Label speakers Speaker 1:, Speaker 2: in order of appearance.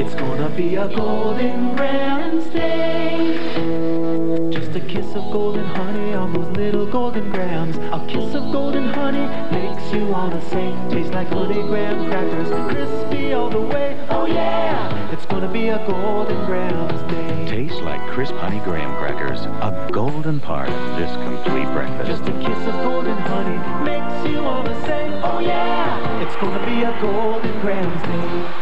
Speaker 1: It's gonna be a golden grams day. Just a kiss of golden honey on those little golden grams. A kiss of golden honey makes you wanna say, tastes like honey graham crackers, crispy all the way. Oh yeah, it's gonna be a golden grams day.
Speaker 2: Tastes like crisp honey graham crackers, a golden part of this complete breakfast.
Speaker 1: Just a kiss of golden honey makes you wanna say, oh yeah, it's gonna be a golden grams day.